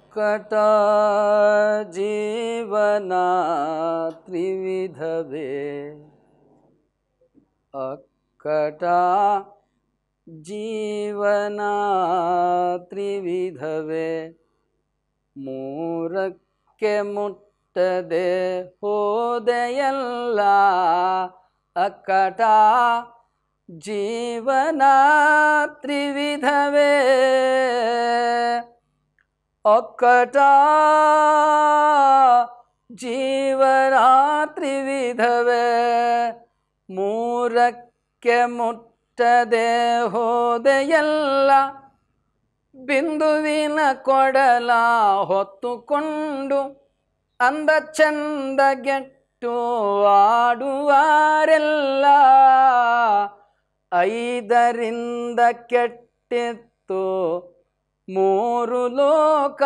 ಅಕ್ಕಟ ಜೀವನ ತ್ರಿವಿಧವೇ ಅಕ್ಕಟ ಜೀವನ ತ್ರಿವಿಧವೇ ಮೂರಕ್ಕೆ ಮುಟ್ಟದೆ ಹೋದೆಯಲ್ಲ ಅಕ್ಕಟ ಜೀವನ ತ್ರಿವಿಧವೇ ಅಕ್ಕಟ ಜೀವನ ತ್ರಿವಿಧವೇ ಮೂರಕ್ಕೆ ಮುಟ್ಟದೆ ಹೋದೆಯಲ್ಲ ಬಿಂದುವಿನ ಕೊಡಲ ಹೊತ್ತುಕೊಂಡು ಅಂದ ಚಂದಗೆಟ್ಟು ಆಡುವಾರೆಲ್ಲ ಐದರಿಂದ ಕೆಟ್ಟಿತ್ತು ಮೂರು ಲೋಕ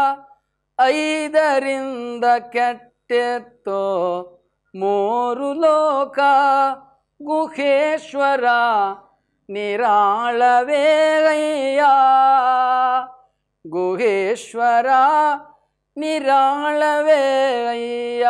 ಐದರಿಂದ ಕೆಟ್ಟಿತ್ತು ಮೂರು ಲೋಕ ಗುಹೇಶ್ವರ ನಿರಾಳವೇ ಅಯ್ಯ ಗುಹೇಶ್ವರ ನಿರಾಳವೇ ಅಯ್ಯ.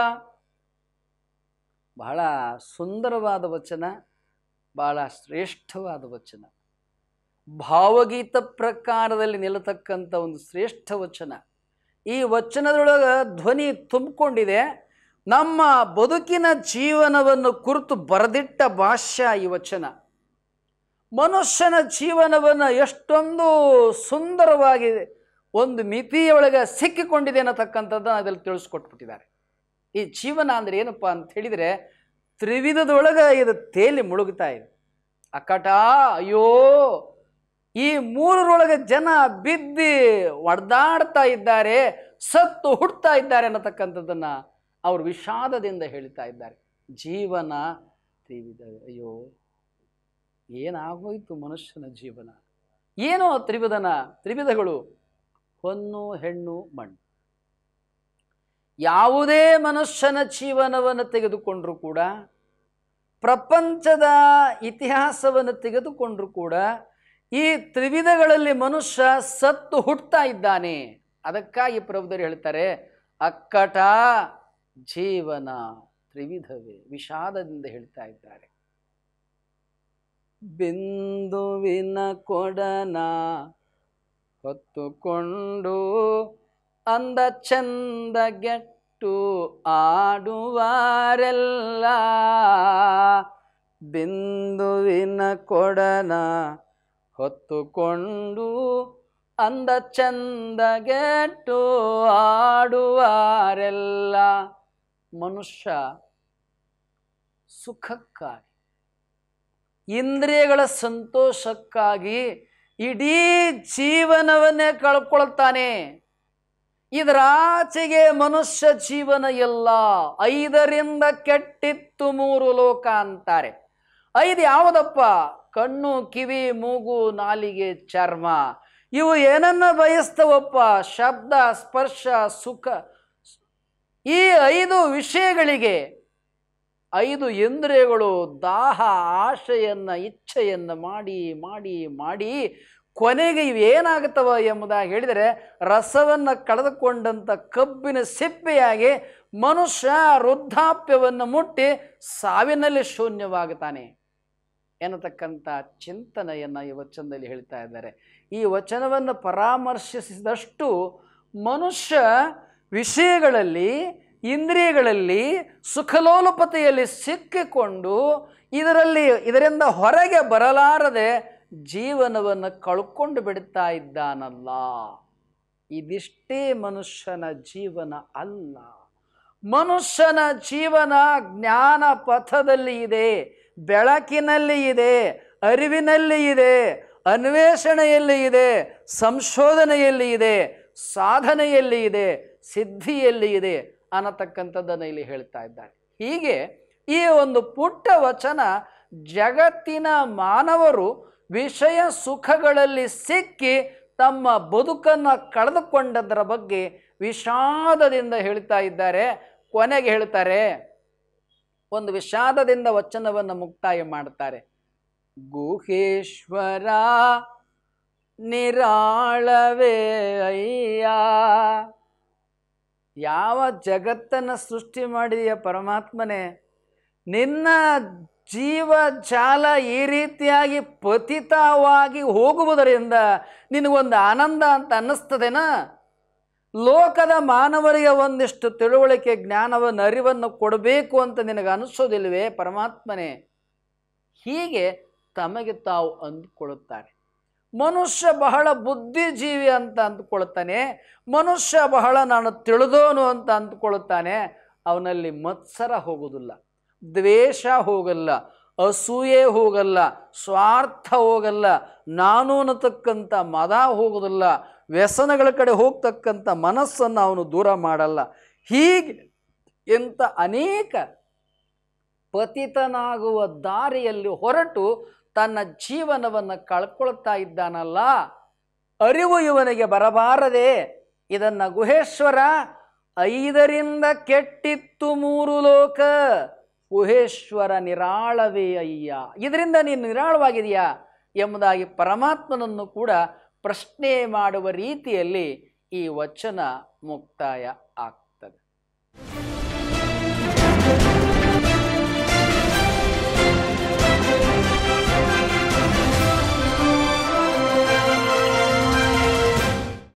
ಬಹಳ ಸುಂದರವಾದ ವಚನ, ಬಹಳ ಶ್ರೇಷ್ಠವಾದ ವಚನ, ಭಾವಗೀತ ಪ್ರಕಾರದಲ್ಲಿ ನಿಲ್ಲತಕ್ಕಂಥ ಒಂದು ಶ್ರೇಷ್ಠ ವಚನ. ಈ ವಚನದೊಳಗೆ ಧ್ವನಿ ತುಂಬಿಕೊಂಡಿದೆ. ನಮ್ಮ ಬದುಕಿನ ಜೀವನವನ್ನು ಕುರಿತು ಬರೆದಿಟ್ಟ ಭಾಷ್ಯ ಈ ವಚನ. ಮನುಷ್ಯನ ಜೀವನವನ್ನು ಎಷ್ಟೊಂದು ಸುಂದರವಾಗಿದೆ, ಒಂದು ಮಿತಿಯೊಳಗೆ ಸಿಕ್ಕಿಕೊಂಡಿದೆ ಅನ್ನತಕ್ಕಂಥದ್ದನ್ನು ಅದರಲ್ಲಿ ತಿಳಿಸ್ಕೊಟ್ಬಿಟ್ಟಿದ್ದಾರೆ. ಈ ಜೀವನ ಅಂದರೆ ಏನಪ್ಪ ಅಂತ ಹೇಳಿದರೆ ತ್ರಿವಿಧದೊಳಗೆ ಇದು ತೇಲಿ ಮುಳುಗ್ತಾ ಇದೆ. ಅಕ್ಕಟ ಅಯ್ಯೋ ಈ ಮೂರರೊಳಗೆ ಜನ ಬಿದ್ದು ಒಡೆದಾಡ್ತಾ ಇದ್ದಾರೆ, ಸತ್ತು ಹುಡ್ತಾ ಇದ್ದಾರೆ ಅನ್ನತಕ್ಕಂಥದ್ದನ್ನು ಅವರು ವಿಷಾದದಿಂದ ಹೇಳ್ತಾ ಇದ್ದಾರೆ. ಜೀವನ ತ್ರಿವಿಧ, ಅಯ್ಯೋ ಏನಾಗೋಯ್ತು ಮನುಷ್ಯನ ಜೀವನ. ಏನೋ ತ್ರಿವಿಧಗಳು ಹೊನ್ನು ಹೆಣ್ಣು ಮಣ್ಣು. ಯಾವುದೇ ಮನುಷ್ಯನ ಜೀವನವನ್ನು ತೆಗೆದುಕೊಂಡರೂ ಕೂಡ, ಪ್ರಪಂಚದ ಇತಿಹಾಸವನ್ನು ತೆಗೆದುಕೊಂಡರೂ ಕೂಡ ಈ ತ್ರಿವಿಧಗಳಲ್ಲಿ ಮನುಷ್ಯ ಸತ್ತು ಹುಟ್ಟುತ್ತಾ ಇದ್ದಾನೆ. ಅದಕ್ಕಾಗಿ ಪ್ರಭುದರು ಹೇಳ್ತಾರೆ ಅಕ್ಕಟ ಜೀವನ ತ್ರಿವಿಧವೇ, ವಿಷಾದದಿಂದ ಹೇಳ್ತಾ ಇದ್ದಾರೆ. ಬಿಂದುವಿನ ಕೊಡನ ಹೊತ್ತುಕೊಂಡು ಅಂದ ಚಂದಗೆಟ್ಟು ಆಡುವಾರೆಲ್ಲ ಬಿಂದುವಿನ ಕೊಡನ ಹೊತ್ತುಕೊಂಡು ಅಂದ ಚಂದಗೆಟ್ಟು ಆಡುವಾರೆಲ್ಲ. ಮನುಷ್ಯ ಸುಖಕ್ಕಾಗಿ, ಇಂದ್ರಿಯಗಳ ಸಂತೋಷಕ್ಕಾಗಿ ಇಡೀ ಜೀವನವನ್ನೇ ಕಳ್ಕೊಳ್ತಾನೆ. ಇದರಾಚೆಗೆ ಮನುಷ್ಯ ಜೀವನ ಎಲ್ಲ. ಐದರಿಂದ ಕೆಟ್ಟಿತ್ತು ಮೂರು ಲೋಕ ಅಂತಾರೆ. ಐದು ಯಾವುದಪ್ಪ? ಕಣ್ಣು, ಕಿವಿ, ಮೂಗು, ನಾಲಿಗೆ, ಚರ್ಮ. ಇವು ಏನನ್ನ ಬಯಸ್ತವಪ್ಪ? ಶಬ್ದ, ಸ್ಪರ್ಶ, ಸುಖ. ಈ ಐದು ವಿಷಯಗಳಿಗೆ, ಐದು ಇಂದ್ರಿಯಗಳು ದಾಹ, ಆಶೆಯನ್ನು, ಇಚ್ಛೆಯನ್ನು ಮಾಡಿ ಮಾಡಿ ಮಾಡಿ ಕೊನೆಗೆ ಇವೇನಾಗುತ್ತವ ಎಂಬುದಾಗಿ ಹೇಳಿದರೆ ರಸವನ್ನು ಕಳೆದುಕೊಂಡಂಥ ಕಬ್ಬಿನ ಸಿಪ್ಪೆಯಾಗಿ ಮನುಷ್ಯ ವೃದ್ಧಾಪ್ಯವನ್ನು ಮುಟ್ಟಿ ಸಾವಿನಲ್ಲಿ ಶೂನ್ಯವಾಗುತ್ತಾನೆ ಎನ್ನತಕ್ಕಂಥ ಚಿಂತನೆಯನ್ನು ಈ ವಚನದಲ್ಲಿ ಹೇಳ್ತಾ ಇದ್ದಾರೆ. ಈ ವಚನವನ್ನು ಪರಾಮರ್ಶಿಸಿದಷ್ಟು ಮನುಷ್ಯ ವಿಷಯಗಳಲ್ಲಿ, ಇಂದ್ರಿಯಗಳಲ್ಲಿ, ಸುಖಲೋಲುಪತೆಯಲ್ಲಿ ಸಿಕ್ಕಿಕೊಂಡು ಇದರಿಂದ ಹೊರಗೆ ಬರಲಾರದೆ ಜೀವನವನ್ನು ಕಳ್ಕೊಂಡು ಬಿಡ್ತಾ ಇದ್ದಾನಲ್ಲ. ಇದಿಷ್ಟೇ ಮನುಷ್ಯನ ಜೀವನ ಅಲ್ಲ. ಮನುಷ್ಯನ ಜೀವನ ಜ್ಞಾನ ಪಥದಲ್ಲಿ ಇದೆ, ಬೆಳಕಿನಲ್ಲಿ ಇದೆ, ಅರಿವಿನಲ್ಲಿ ಇದೆ, ಅನ್ವೇಷಣೆಯಲ್ಲಿ ಇದೆ, ಸಂಶೋಧನೆಯಲ್ಲಿ ಇದೆ, ಸಾಧನೆಯಲ್ಲಿ ಇದೆ, ಸಿದ್ಧಿಯಲ್ಲಿ ಇದೆ ಅನ್ನತಕ್ಕಂಥದ್ದನ್ನು ಇಲ್ಲಿ ಹೇಳ್ತಾ ಇದ್ದಾರೆ. ಹೀಗೆ ಈ ಒಂದು ಪುಟ್ಟ ವಚನ ಜಗತ್ತಿನ ಮಾನವರು ವಿಷಯ ಸುಖಗಳಲ್ಲಿ ಸಿಕ್ಕಿ ತಮ್ಮ ಬದುಕನ್ನು ಕಳೆದುಕೊಂಡದರ ಬಗ್ಗೆ ವಿಷಾದದಿಂದ ಹೇಳ್ತಾ ಇದ್ದಾರೆ. ಕೊನೆಗೆ ಹೇಳ್ತಾರೆ, ಒಂದು ವಿಷಾದದಿಂದ ವಚನವನ್ನು ಮುಕ್ತಾಯ ಮಾಡ್ತಾರೆ. ಗುಹೇಶ್ವರ ನಿರಾಳವೇ ಅಯ್ಯ. ಯಾವ ಜಗತ್ತನ್ನು ಸೃಷ್ಟಿ ಮಾಡಿದೆಯ ಪರಮಾತ್ಮನೇ, ನಿನ್ನ ಜೀವಜಾಲ ಈ ರೀತಿಯಾಗಿ ಪತಿತವಾಗಿ ಹೋಗುವುದರಿಂದ ನಿನಗೊಂದು ಆನಂದ ಅಂತ ಅನ್ನಿಸ್ತದೇನಾ? ಲೋಕದ ಮಾನವರಿಗೆ ಒಂದಿಷ್ಟು ತಿಳುವಳಿಕೆ, ಜ್ಞಾನವನ್ನು, ಅರಿವನ್ನು ಕೊಡಬೇಕು ಅಂತ ನಿನಗೆ ಅನಿಸೋದಿಲ್ವೇ ಪರಮಾತ್ಮನೇ? ಹೀಗೆ ತಮಗೆ ತಾವು ಅಂದುಕೊಳ್ಳುತ್ತಾರೆ. ಮನುಷ್ಯ ಬಹಳ ಬುದ್ಧಿಜೀವಿ ಅಂತ ಅಂದುಕೊಳ್ತಾನೆ, ಮನುಷ್ಯ ಬಹಳ ನಾನು ತಿಳಿದೋನು ಅಂತ ಅಂದುಕೊಳ್ಳುತ್ತಾನೆ. ಅವನಲ್ಲಿ ಮತ್ಸರ ಹೋಗುವುದಿಲ್ಲ, ದ್ವೇಷ ಹೋಗಲ್ಲ, ಅಸೂಯೆ ಹೋಗಲ್ಲ, ಸ್ವಾರ್ಥ ಹೋಗಲ್ಲ, ನಾನು ಅನ್ನತಕ್ಕಂಥ ಮದ ಹೋಗುವುದಿಲ್ಲ, ವ್ಯಸನಗಳ ಕಡೆ ಹೋಗ್ತಕ್ಕಂಥ ಮನಸ್ಸನ್ನು ಅವನು ದೂರ ಮಾಡಲ್ಲ. ಹೀಗೆ ಎಂಥ ಅನೇಕ ಪತಿತನಾಗುವ ದಾರಿಯಲ್ಲಿ ಹೊರಟು ತನ್ನ ಜೀವನವನ್ನು ಕಳ್ಕೊಳ್ತಾ ಇದ್ದಾನಲ್ಲ, ಅರಿವು ಇವನಿಗೆ ಬರಬಾರದೆ. ಇದನ್ನು ಗುಹೇಶ್ವರ 5ರಿಂದ ಕೆಟ್ಟಿತ್ತು 3 ಲೋಕ, ಗುಹೇಶ್ವರ ನಿರಾಳವೇ ಅಯ್ಯ, ಇದರಿಂದ ನೀನು ನಿರಾಳವಾಗಿದೆಯಾ ಎಂಬುದಾಗಿ ಪರಮಾತ್ಮನನ್ನು ಕೂಡ ಪ್ರಶ್ನೆ ಮಾಡುವ ರೀತಿಯಲ್ಲಿ ಈ ವಚನ ಮುಕ್ತಾಯ ಆಗ್ತದೆ.